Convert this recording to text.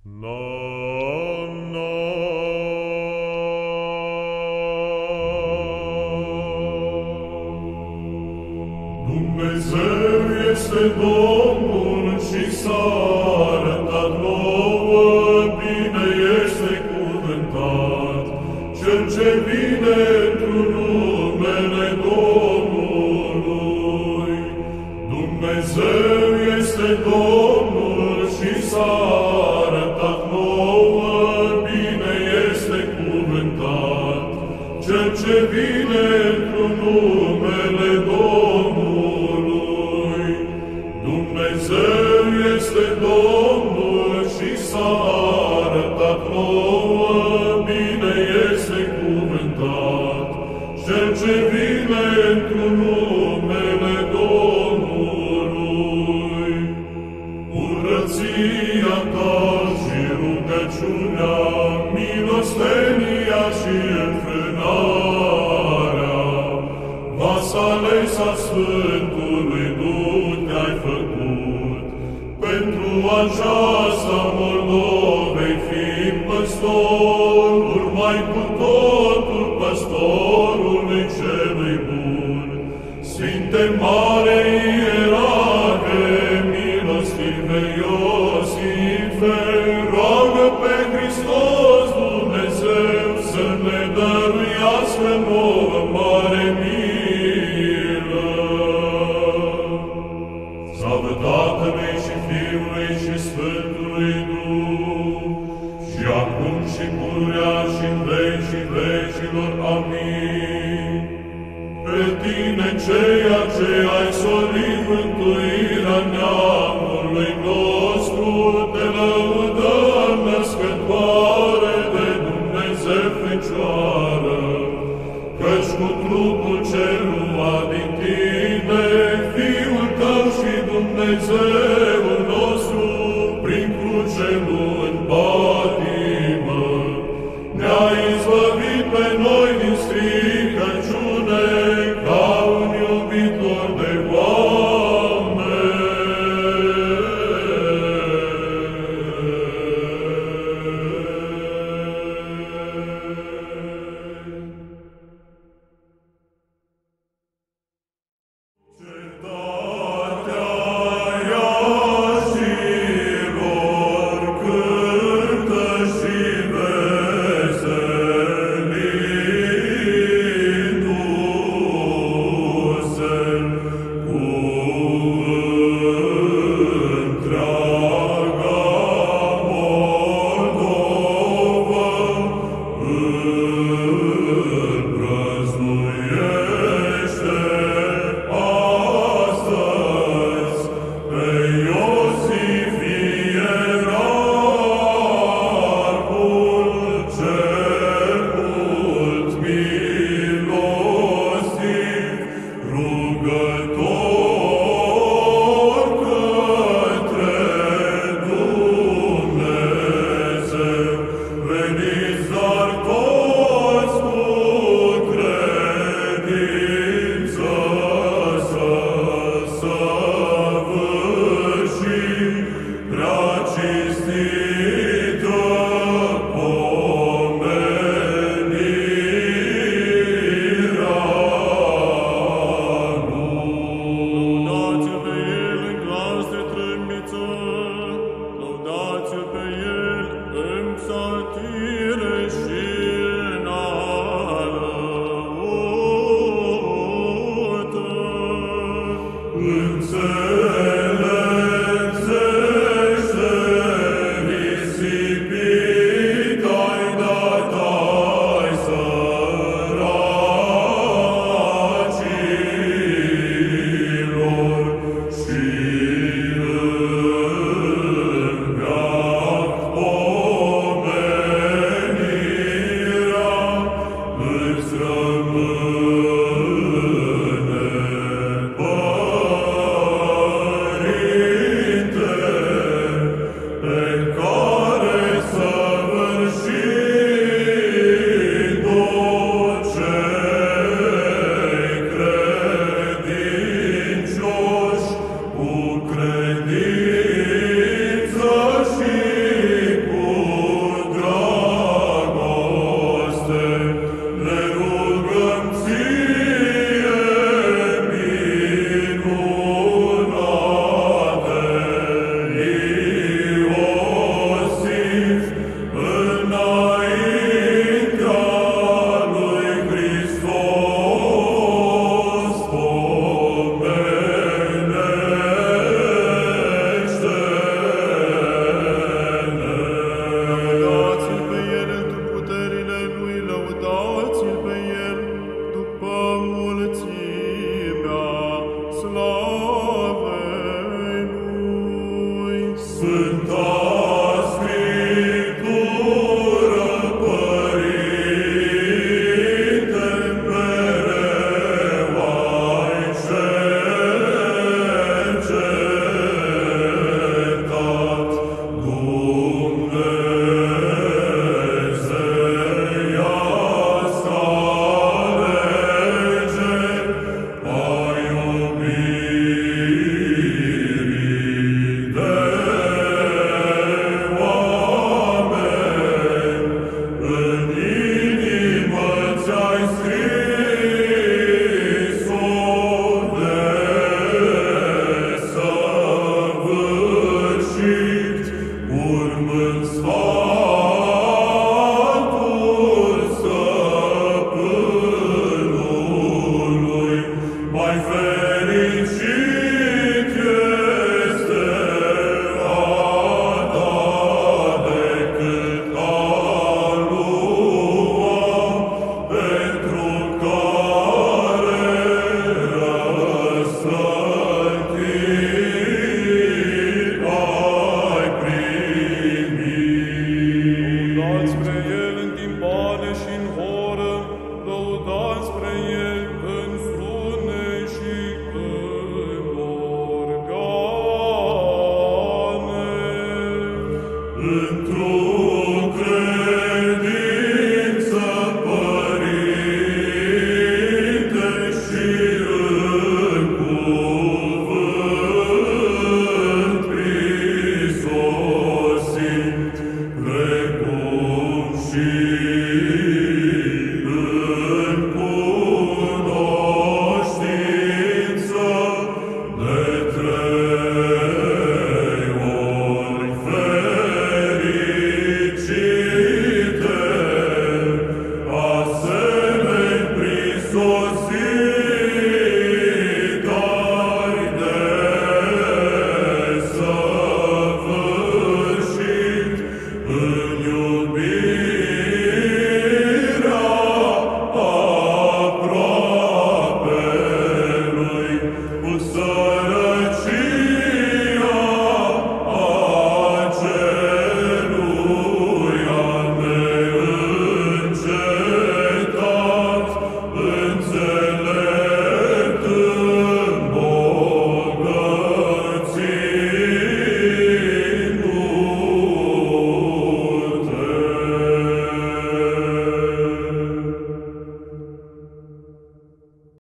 Dumnezeu este Domnul și s-a arătat nouă, bine este cuvântat Cel ce vine într-un numele Domnului. Dumnezeu este Domnul și s-a arătat nouă, bine este cuvântat Cel ce vine într-un numele Domnului. Dumnezeu este Domnul și s-a arătat nouă, bine este cuvântat Cel ce vine într-un numele Domnului. Curăția ta și rugăciunea, milostenia și înfrânarea, vasalei sa Sfântului Duh te-ai făcut. Pentru aceasta Moldovei fiind păstor, urmai cu totul păstorului celui bun. Sfinte mare ierarhe, milostive Iosife, roagă pe Hristos Dumnezeu să ne dăruiască nouă mare milă. Slavă Tatălui și Fiului și Sfântului Duh, și acum și pururea și în vecii vecilor. Amin. Pe tine, ceea ce ai solit mântuirea neamului nostru, te lăudăm, născătoare de Dumnezeu Fecioară, căci cu trupul ce lua din tine, Fiul tău și Dumnezeul nostru, prin cruce nu în patimă, ne-a izbăvit pe noi din stricăciune, ca un iubitor de oameni. Cetatea Iașilor, cât în sfatul stăpânului, mai fericit este a da decât a lua, pentru care răsplătiri ai primit. Lăudați spre El în timpane și în horă, lăudați spre El în strune și în organe. Într-o credință, Părinte, și în cuvânt prisosit, precum și în cunoștință de 3 ori fericite, asemeni prisosit ai desăvârșit